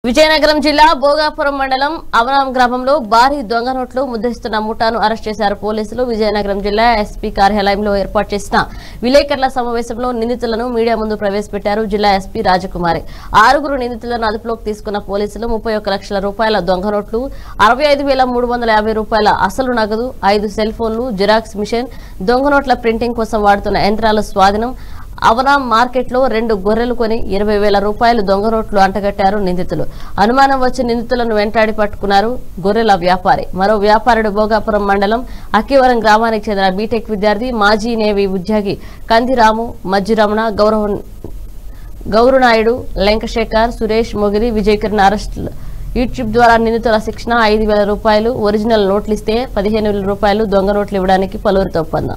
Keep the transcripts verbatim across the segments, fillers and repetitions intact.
విజయనగరం జిల్లా భోగాపురం మండలం అవనాం గ్రామంలో భారీ దొంగ నోట్లు ముద్రిస్తున్న ముఠాను అరెస్ట్ చేశారు పోలీసులు. విజయనగరం జిల్లా ఎస్పీ కార్యాలయంలో ఏర్పాటు చేసిన విలేకరుల సమావేశంలో నిందితులను మీడియా ముందు ప్రవేశపెట్టారు జిల్లా ఎస్పీ రాజకుమారి. ఆరుగురు నిందితులను అదుపులోకి తీసుకున్న పోలీసులు ముప్పై ఒక్క లక్షల రూపాయల దొంగ నోట్లు, అరవై ఐదు వేల మూడు వందల యాభై రూపాయల అసలు నగదు, ఐదు సెల్ ఫోన్లు, జిరాక్స్ మిషన్, దొంగ నోట్ల ప్రింటింగ్ కోసం వాడుతున్న యంత్రాల స్వాధీనం, అవనాం మార్కెట్ లో రెండు గొర్రెలు కొని ఇరవై వేల రూపాయలు దొంగ నోట్లు అంటగట్టారు నిందితులు. అనుమానం వచ్చి నిందితులను వెంటాడి పట్టుకున్నారు గొర్రెల వ్యాపారి. మరో వ్యాపారుడు భోగాపురం మండలం అక్కివరం గ్రామానికి చెందిన బీటెక్ విద్యార్థి, మాజీ నేవీ ఉద్యోగి కందిరాము, మజ్జిరమణ, గౌరవ గౌరునాయుడు, లంకశేఖర్, సురేష్, మొగిలి, విజయ్ కిరణ్ అరెస్టులు. యూట్యూబ్ ద్వారా నిందితుల శిక్షణ ఐదు వేల రూపాయలు, ఒరిజినల్ నోట్లు ఇస్తే పదిహేను వేల రూపాయలు దొంగ నోట్లు ఇవ్వడానికి పలువురితో ఒప్పందం.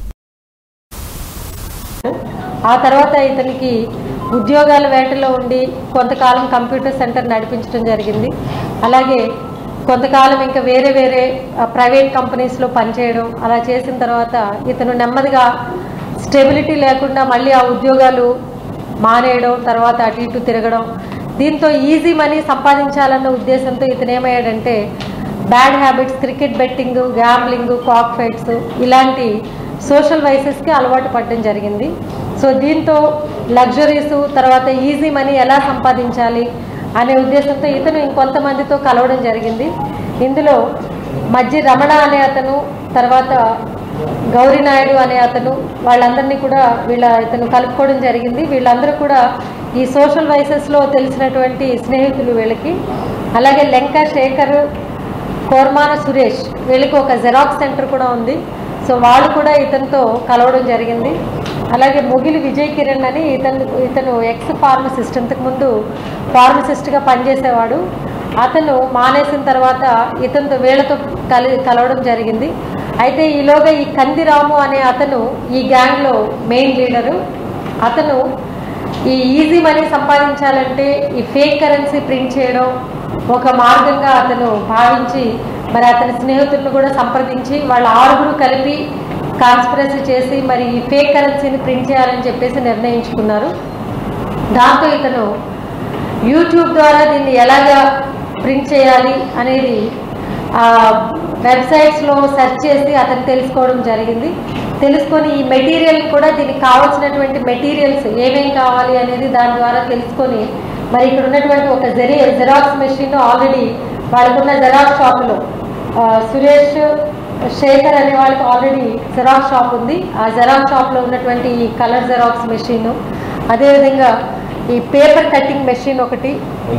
ఆ తర్వాత ఇతనికి ఉద్యోగాల వేటలో ఉండి కొంతకాలం కంప్యూటర్ సెంటర్ నడిపించడం జరిగింది. అలాగే కొంతకాలం ఇంకా వేరే వేరే ప్రైవేట్ కంపెనీస్లో పనిచేయడం, అలా చేసిన తర్వాత ఇతను నెమ్మదిగా స్టెబిలిటీ లేకుండా మళ్ళీ ఆ ఉద్యోగాలు మానేయడం, తర్వాత అటు ఇటు తిరగడం. దీంతో ఈజీ మనీ సంపాదించాలన్న ఉద్దేశంతో ఇతను ఏమయ్యాడంటే bad habits, cricket betting, gambling, cock fights ఇలాంటి సోషల్ వైసెస్కి అలవాటు పడడం జరిగింది. సో దీంతో లగ్జరీస్, తర్వాత ఈజీ మనీ ఎలా సంపాదించాలి అనే ఉద్దేశంతో ఇతను ఇంకొంతమందితో కలవడం జరిగింది. ఇందులో మధ్య రమణ అనే అతను, తర్వాత గౌరీనాయుడు అనే అతను, వాళ్ళందరినీ కూడా వీళ్ళ ఇతను కలుపుకోవడం జరిగింది. వీళ్ళందరూ కూడా ఈ సోషల్ వైసెస్లో తెలిసినటువంటి స్నేహితులు వీళ్ళకి. అలాగే లంక శేఖర్, కోర్మాన సురేష్, వీళ్ళకి ఒక జెరాక్స్ సెంటర్ కూడా ఉంది. సో వాళ్ళు కూడా ఇతనితో కలవడం జరిగింది. అలాగే మొగిలి విజయ్ కిరణ్ అని ఇతను ఇతను ఎక్స్ ఫార్మసిస్ట్, ఇంతకుముందు ఫార్మసిస్ట్గా పనిచేసేవాడు. అతను మానేసిన తర్వాత ఇతనితో వీళ్ళతో కలి కలవడం జరిగింది. అయితే ఈలోగా ఈ కందిరాము అనే అతను ఈ గ్యాంగ్లో మెయిన్ లీడరు. అతను ఈ ఈజీ మనీ సంపాదించాలంటే ఈ ఫేక్ కరెన్సీ ప్రింట్ చేయడం ఒక మార్గంగా అతను భావించి మరి అతని స్నేహితులను కూడా సంప్రదించి వాళ్ళ ఆరుగురు కలిపి కాన్స్పిరసీ చేసి మరి ఈ ఫేక్ కరెన్సీని ప్రింట్ చేయాలని చెప్పేసి నిర్ణయించుకున్నారు. దాంతో ఇతను యూట్యూబ్ ద్వారా దీన్ని ఎలాగా ప్రింట్ చేయాలి అనేది వెబ్సైట్స్లో సెర్చ్ చేసి అతను తెలుసుకోవడం జరిగింది. తెలుసుకొని ఈ మెటీరియల్ కూడా దీనికి కావాల్సినటువంటి మెటీరియల్స్ ఏమేమి కావాలి అనేది దాని ద్వారా తెలుసుకొని మరి ఇక్కడ ఉన్నటువంటి ఒక జెరీ జెరాక్స్ మెషిన్ ఆల్రెడీ వాళ్ళకున్న జెరాక్స్ షాపులో సురేష్, శేఖర్ అనే వాళ్ళకి ఆల్రెడీ జెరాక్స్ షాప్ ఉంది. ఆ జెరాక్స్ షాప్లో ఉన్నటువంటి ఈ కలర్ జెరాక్స్ మెషిన్, అదేవిధంగా ఈ పేపర్ కటింగ్ మెషిన్ ఒకటి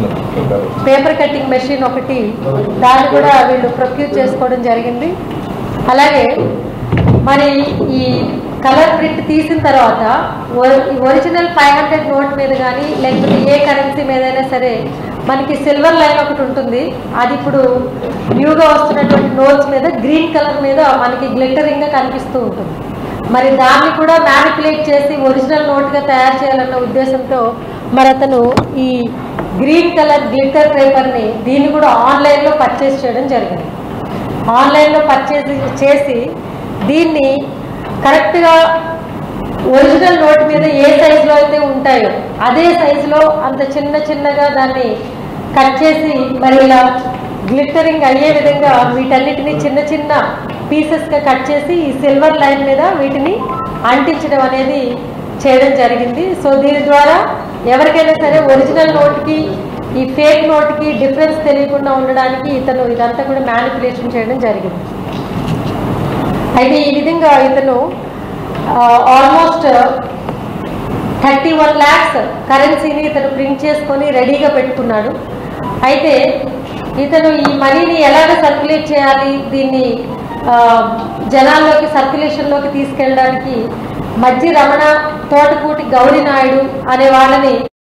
పేపర్ కటింగ్ మెషిన్ ఒకటి దాన్ని కూడా వీళ్ళు ప్రొక్యూర్ చేసుకోవడం జరిగింది. అలాగే మరి ఈ కలర్ ప్రింట్ తీసిన తర్వాత ఒరిజినల్ ఫైవ్ హండ్రెడ్ నోట్ మీద కానీ లేకపోతే ఏ కరెన్సీ మీదైనా సరే మనకి సిల్వర్ లైన్ ఒకటి ఉంటుంది. అది ఇప్పుడు న్యూగా వస్తున్నటువంటి నోట్స్ మీద గ్రీన్ కలర్ మీద మనకి గ్లిటరింగ్గా కనిపిస్తూ ఉంటుంది. మరి దాన్ని కూడా మ్యానిపులేట్ చేసి ఒరిజినల్ నోట్గా తయారు చేయాలన్న ఉద్దేశంతో మరి అతను ఈ గ్రీన్ కలర్ గ్లిటర్ పేపర్ని దీన్ని కూడా ఆన్లైన్లో పర్చేస్ చేయడం జరిగింది. ఆన్లైన్లో పర్చేస్ చేసి దీన్ని కరెక్ట్గా ఒరిజినల్ నోట్ మీద ఏ సైజులో అయితే ఉంటాయో అదే సైజులో అంత చిన్న చిన్నగా దాన్ని కట్ చేసి మరి ఇలా గ్లిటరింగ్ అయ్యే విధంగా వీటన్నిటిని చిన్న చిన్న పీసెస్గా కట్ చేసి ఈ సిల్వర్ లైన్ మీద వీటిని అంటించడం అనేది చేయడం జరిగింది. సో దీని ద్వారా ఎవరికైనా సరే ఒరిజినల్ నోట్కి ఈ ఫేక్ నోట్కి డిఫరెన్స్ తెలియకుండా ఉండడానికి ఇతను ఇదంతా కూడా మ్యానిపులేషన్ చేయడం జరిగింది. అయితే ఈ విధంగా ఇతను ఆల్మోస్ట్ థర్టీ వన్ ల్యాక్స్ కరెన్సీని ఇతను ప్రింట్ చేసుకొని రెడీగా పెట్టుకున్నాడు. అయితే ఇతను ఈ మనీని ఎలాగ సర్క్యులేట్ చేయాలి, దీన్ని జనాల్లోకి సర్క్యులేషన్లోకి తీసుకెళ్ళడానికి మధ్య రమణ, తోటకూటి గౌరీనాయుడు అనే వాళ్ళని